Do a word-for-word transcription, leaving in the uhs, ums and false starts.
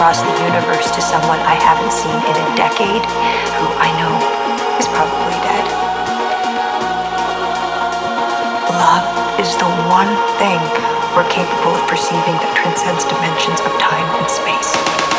across the universe to someone I haven't seen in a decade, who I know is probably dead. Love is the one thing we're capable of perceiving that transcends dimensions of time and space.